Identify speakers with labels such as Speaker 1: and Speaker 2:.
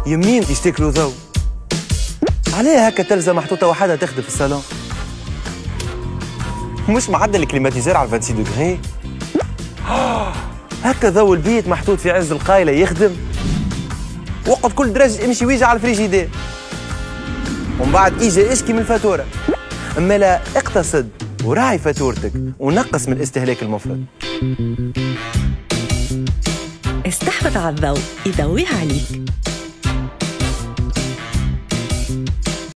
Speaker 1: يمين يشتكلوا ضوء. عليها هكا تلزم محطوطة وحدها تخدم في الصالون؟ مش معدل الكليماتيزير على 26 دوغري؟ هكا ضوء البيت محطوط في عز القايلة يخدم؟ وقت كل درجة امشي ويجي على الفريجيدير. ومن بعد اجا اشكي من الفاتورة. اما لا، اقتصد وراعي فاتورتك ونقص من الاستهلاك المفرط.
Speaker 2: استحوذ على الضوء يضويها عليك.